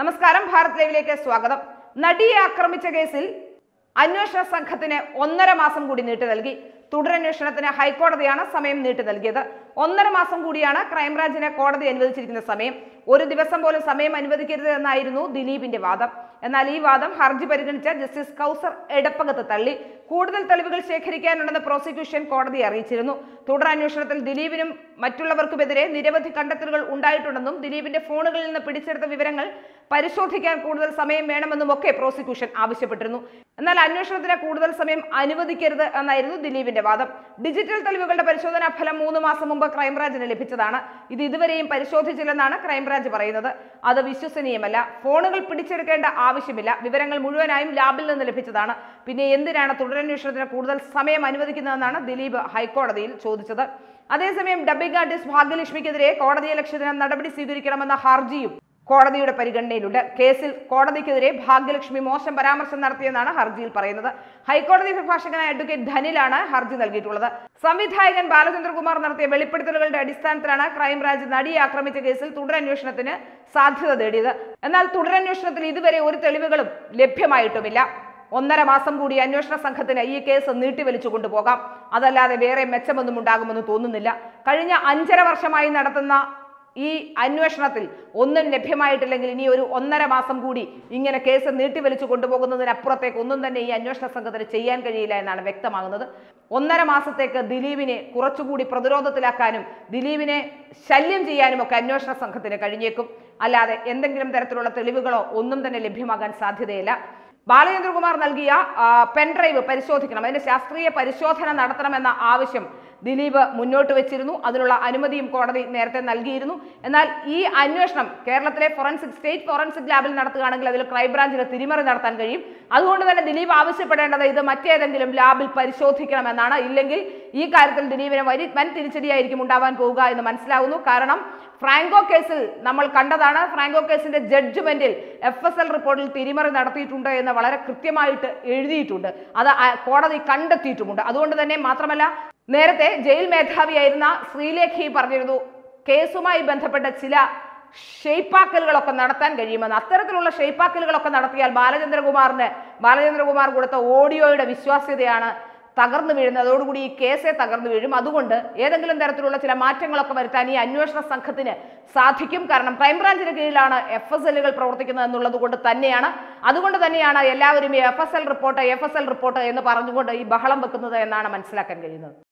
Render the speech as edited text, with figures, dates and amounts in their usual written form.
നമസ്കാരം, ഭാരത് ലൈവിലേക്ക് സ്വാഗതം. നടിയെ ആക്രമിച്ച കേസിൽ അന്വേഷണ സംഘത്തിന് 1.5 മാസം കൂടി നീട്ടി നൽകി. തുടരന്വേഷണത്തിന് ഹൈക്കോടതിയാണ് സമയം നീട്ടി നൽകിയത്. 1.5 മാസം കൂടിയാണ് ക്രൈംബ്രാഞ്ചിന് കോടതി അനുവദിച്ചിരിക്കുന്ന സമയം. ഒരു ദിവസം പോലും സമയം അനുവദിക്കരുത് എന്നായിരുന്നു ദിലീപിന്റെ വാദം. എന്നാൽ ഈ വാദം ഹർജി പരിഗണിച്ച ജസ്റ്റിസ് കൗസർ എടപ്പകത്ത് തള്ളി. കൂടുതൽ തെളിവുകൾ ശേഖരിക്കാനുണ്ടെന്ന് പ്രോസിക്യൂഷൻ കോടതിയെ അറിയിച്ചിരുന്നു. തുടരന്വേഷണത്തിൽ ദിലീപിനും മറ്റുള്ളവർക്കുമെതിരെ നിരവധി കണ്ടെത്തലുകൾ ഉണ്ടായിട്ടുണ്ടെന്നും ദിലീപിന്റെ ഫോണുകളിൽ നിന്ന് പിടിച്ചെടുത്ത വിവരങ്ങൾ പരിശോധിക്കാൻ കൂടുതൽ സമയം വേണമെന്നും ഒക്കെ പ്രോസിക്യൂഷൻ ആവശ്യപ്പെട്ടിരുന്നു. എന്നാൽ അന്വേഷണത്തിന് കൂടുതൽ സമയം അനുവദിക്കരുത് എന്നായിരുന്നു ദിലീപിന്റെ വാദം. ഡിജിറ്റൽ തെളിവുകളുടെ പരിശോധനാ ഫലം 3 മാസം മുമ്പ് ക്രൈംബ്രാഞ്ചിന് ലഭിച്ചതാണ്. ഇത് ഇതുവരെയും പരിശോധിച്ചില്ലെന്നാണ് ക്രൈംബ്രാഞ്ച് പറയുന്നത്. അത് വിശ്വസനീയമല്ല. ഫോണുകൾ പിടിച്ചെടുക്കേണ്ട ആവശ്യമില്ല. വിവരങ്ങൾ മുഴുവനായും ലാബിൽ നിന്ന് ലഭിച്ചതാണ്. പിന്നെ എന്തിനാണ് തുടരന്വേഷണത്തിന് കൂടുതൽ സമയം അനുവദിക്കുന്നതെന്നാണ് ദിലീപ് ഹൈക്കോടതിയിൽ ചോദിച്ചത്. അതേസമയം ഡബ്ബിംഗ് ആർട്ടിസ്റ്റ് ഭാഗ്യലക്ഷ്മിക്കെതിരെ കോടതിയലക്ഷ്യത്തിന് നടപടി സ്വീകരിക്കണമെന്ന ഹർജിയും കോടതിയുടെ പരിഗണനയിലുണ്ട്. കേസിൽ കോടതിക്കെതിരെ ഭാഗ്യലക്ഷ്മി മോശം പരാമർശം നടത്തിയെന്നാണ് ഹർജിയിൽ പറയുന്നത്. ഹൈക്കോടതി അഭിഭാഷകനായ അഡ്വക്കേറ്റ് ധനിലാണ് ഹർജി നൽകിയിട്ടുള്ളത്. സംവിധായകൻ ബാലചന്ദ്രകുമാർ നടത്തിയ വെളിപ്പെടുത്തലുകളുടെ അടിസ്ഥാനത്തിലാണ് ക്രൈംബ്രാഞ്ച് നടിയെ ആക്രമിച്ച കേസിൽ തുടരന്വേഷണത്തിന് സാധ്യത തേടിയത്. എന്നാൽ തുടരന്വേഷണത്തിൽ ഇതുവരെ ഒരു തെളിവുകളും ലഭ്യമായിട്ടുമില്ല. 1.5 മാസം കൂടി അന്വേഷണ സംഘത്തിന് ഈ കേസ് നീട്ടിവലിച്ചു കൊണ്ടുപോകാം. അതല്ലാതെ വേറെ മെച്ചമൊന്നും ഉണ്ടാകുമെന്ന് തോന്നുന്നില്ല. കഴിഞ്ഞ 5.5 വർഷമായി നടത്തുന്ന ഈ അന്വേഷണത്തിൽ ഒന്നും ലഭ്യമായിട്ടില്ലെങ്കിൽ ഇനി ഒരു 1.5 മാസം കൂടി ഇങ്ങനെ കേസ് നീട്ടിവലിച്ചു കൊണ്ടുപോകുന്നതിനപ്പുറത്തേക്ക് ഒന്നും തന്നെ ഈ അന്വേഷണ സംഘത്തിന് ചെയ്യാൻ കഴിയില്ല എന്നാണ് വ്യക്തമാകുന്നത്. 1.5 മാസത്തേക്ക് ദിലീപിനെ കുറച്ചുകൂടി പ്രതിരോധത്തിലാക്കാനും ദിലീപിനെ ശല്യം ചെയ്യാനും ഒക്കെ അന്വേഷണ സംഘത്തിന് കഴിഞ്ഞേക്കും. അല്ലാതെ എന്തെങ്കിലും തരത്തിലുള്ള തെളിവുകളോ ഒന്നും തന്നെ ലഭ്യമാകാൻ സാധ്യതയില്ല. ബാലചന്ദ്രകുമാർ നൽകിയ പെൻഡ്രൈവ് പരിശോധിക്കണം, അതിന്റെ ശാസ്ത്രീയ പരിശോധന നടത്തണമെന്ന ആവശ്യം ദിലീപ് മുന്നോട്ട് വെച്ചിരുന്നു. അതിനുള്ള അനുമതിയും കോടതി നേരത്തെ നൽകിയിരുന്നു. എന്നാൽ ഈ അന്വേഷണം കേരളത്തിലെ സ്റ്റേറ്റ് ഫോറൻസിക് ലാബിൽ നടത്തുകയാണെങ്കിൽ അതിൽ ക്രൈംബ്രാഞ്ചിന് തിരിമറി നടത്താൻ കഴിയും. അതുകൊണ്ട് തന്നെ ദിലീപ് ആവശ്യപ്പെടേണ്ടത് ഇത് മറ്റേതെങ്കിലും ലാബിൽ പരിശോധിക്കണമെന്നാണ്. ഇല്ലെങ്കിൽ ഈ കാര്യത്തിൽ ദിലീപിന് വൻ തിരിച്ചടിയായിരിക്കും ഉണ്ടാവാൻ പോവുക എന്ന് മനസ്സിലാവുന്നു. കാരണം ഫ്രാങ്കോ കേസിൽ നമ്മൾ കണ്ടതാണ്. ഫ്രാങ്കോ കേസിന്റെ ജഡ്ജ്മെന്റിൽ FSL റിപ്പോർട്ടിൽ തിരിമറി നടത്തിയിട്ടുണ്ട് എന്ന് വളരെ കൃത്യമായിട്ട് എഴുതിയിട്ടുണ്ട്. അത് കോടതി കണ്ടെത്തിയിട്ടുമുണ്ട്. അതുകൊണ്ട് തന്നെ മാത്രമല്ല, നേരത്തെ ജയിൽ മേധാവിയായിരുന്ന ശ്രീലേഖി പറഞ്ഞിരുന്നു കേസുമായി ബന്ധപ്പെട്ട ചില ഷെയ്പ്പാക്കലുകളൊക്കെ നടത്താൻ കഴിയുമെന്ന്. അത്തരത്തിലുള്ള ഷെയ്പ്പാക്കലുകളൊക്കെ നടത്തിയാൽ ബാലചന്ദ്രകുമാർ കൊടുത്ത ഓഡിയോയുടെ വിശ്വാസ്യതയാണ് തകർന്നു വീഴുന്നത്. അതോടുകൂടി ഈ കേസേ തകർന്നു വീഴും. അതുകൊണ്ട് ഏതെങ്കിലും തരത്തിലുള്ള ചില മാറ്റങ്ങളൊക്കെ വരുത്താൻ ഈ അന്വേഷണ സംഘത്തിന് സാധിക്കും. കാരണം ക്രൈംബ്രാഞ്ചിന് കീഴിലാണ് FSLകൾ പ്രവർത്തിക്കുന്നത് എന്നുള്ളത് കൊണ്ട് തന്നെയാണ്. അതുകൊണ്ട് തന്നെയാണ് എല്ലാവരും ഈ FSL റിപ്പോർട്ട് എന്ന് പറഞ്ഞുകൊണ്ട് ഈ ബഹളം വെക്കുന്നത് എന്നാണ് മനസ്സിലാക്കാൻ കഴിയുന്നത്.